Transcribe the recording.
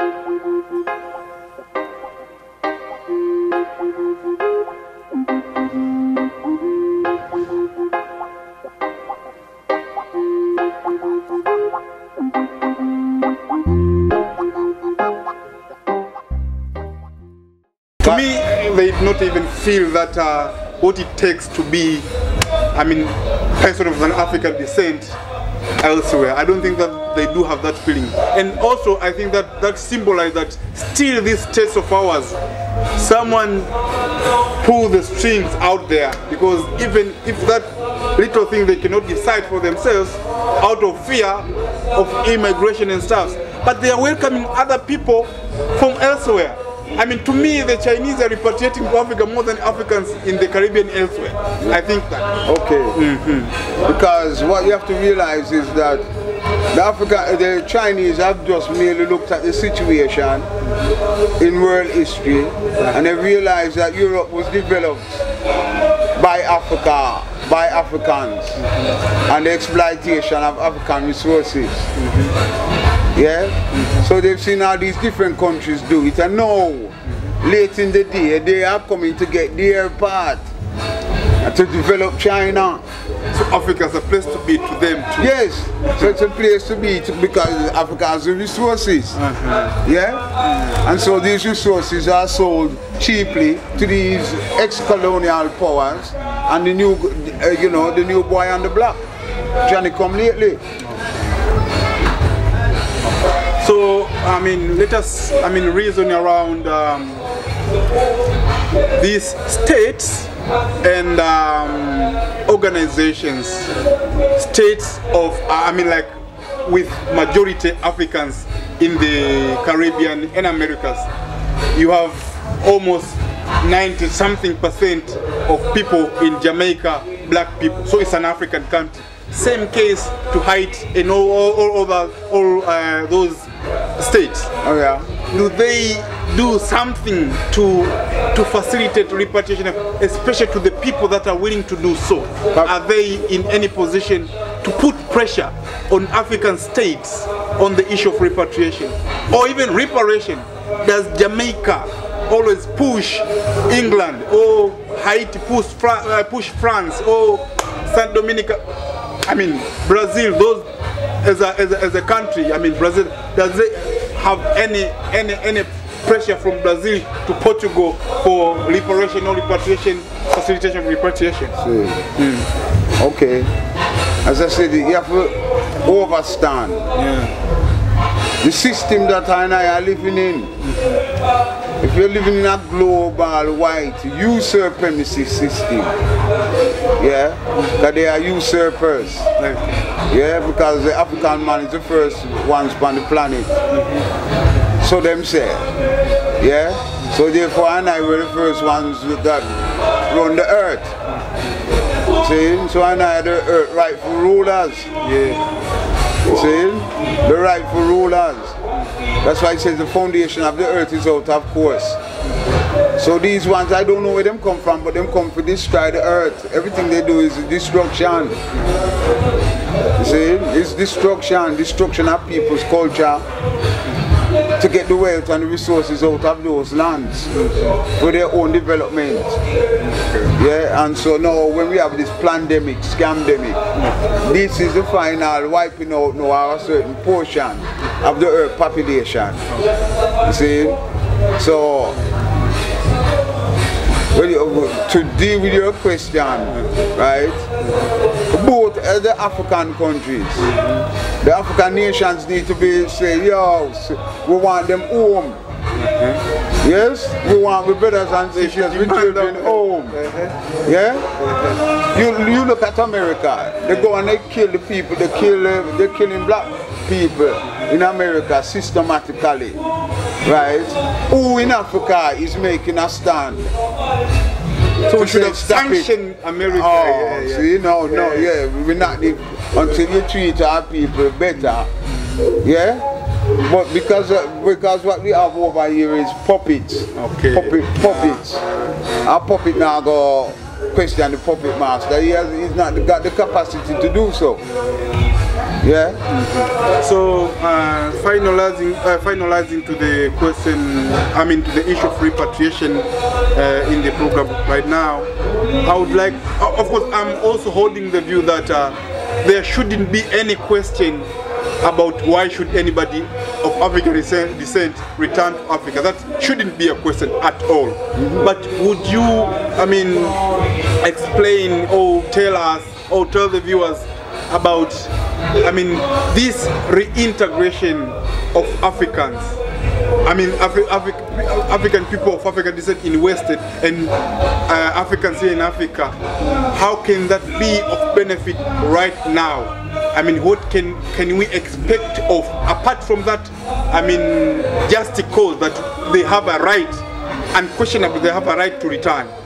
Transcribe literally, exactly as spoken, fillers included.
To me, they do not even feel that uh, what it takes to be, I mean, person of an African descent elsewhere. I don't think that they do have that feeling. And also, I think that that symbolizes that still these states of ours, someone pull the strings out there, because even if that little thing they cannot decide for themselves out of fear of immigration and stuff, but they are welcoming other people from elsewhere. I mean, to me, the Chinese are repatriating to Africa more than Africans in the Caribbean elsewhere. I think that. Okay. Mm-hmm. Because what you have to realize is that the Africa, the Chinese have just merely looked at the situation in world history, and they realized that Europe was developed by Africa, by Africans, and the exploitation of African resources. Yeah? So they've seen how these different countries do it, and now, late in the day, they are coming to get their part to develop China. So Africa is a place to be to them too. Yes, so it's a place to be to, because Africa has the resources. Uh-huh. Yeah? Uh-huh. And so these resources are sold cheaply to these ex-colonial powers and the new, uh, you know, the new boy on the block, Johnny come lately. So, I mean, let us, I mean, reason around um, these states and um, organizations, states of, I mean, like, with majority Africans in the Caribbean and Americas. You have almost ninety something percent of people in Jamaica, black people. So it's an African country. Same case to Haiti and all, all, all other, all uh, those states. Oh yeah. Do they do something to to facilitate repatriation, especially to the people that are willing to do so? But are they in any position to put pressure on African states on the issue of repatriation or even reparation? Does Jamaica always push England or Haiti push, Fra uh, push France or Saint Dominica? I mean, Brazil, those as a, as a, as a country, I mean, Brazil, does they have any, any, any pressure from Brazil to Portugal for reparation or repatriation, facilitation of repatriation? Mm. Okay. As I said, you have to overstand yeah. the system that I and I are living in. Mm-hmm. If you're living in a global, white, usurpacy system, yeah, that they are usurpers, yeah, because the African man is the first ones on the planet. Mm-hmm. So them say, yeah. So therefore, I and I were the first ones that run the earth. See, so I and I are the earth rightful rulers. Yeah. See, the rightful rulers. That's why it says the foundation of the earth is out of course. So these ones, I don't know where them come from, but them come to destroy the earth. Everything they do is destruction. You see, it's destruction, destruction of people's culture to get the wealth and the resources out of those lands for their own development. Yeah, and so now when we have this pandemic, scamdemic, this is the final wiping out now a certain portion of the earth population. You see? So when you, to deal with your question, right? Both uh, the African countries, the African nations need to be say, yo, we want them home. Uh-huh. Yes, we want the brothers and sisters, we children home. Uh-huh. Yeah, uh-huh. you you look at America. They go and they kill the people. They kill uh, they're killing black people in America systematically, right? Who in Africa is making a stand? So we should have sanctioned America. Oh, yeah, yeah. see, no, no, yeah, we're not until you treat our people better, yeah. But because uh, because what we have over here is puppets. Okay. Puppet, puppets. Our puppet now go question the puppet master. He has he's not got the capacity to do so. Yeah. Mm-hmm. So uh, finalizing, uh, finalizing to the question, I mean to the issue of repatriation uh, in the program right now, I would like, of course, I'm also holding the view that uh, there shouldn't be any question about why should anybody of African descent return to Africa. That shouldn't be a question at all. Mm-hmm. But would you, I mean, explain or tell us or tell the viewers about, I mean, this reintegration of Africans, I mean, Afri Afri African people of African descent in West and uh, Africans here in Africa, how can that be of benefit right now? I mean, what can can we expect of, apart from that, I mean, just because that they have a right, unquestionably they have a right to return?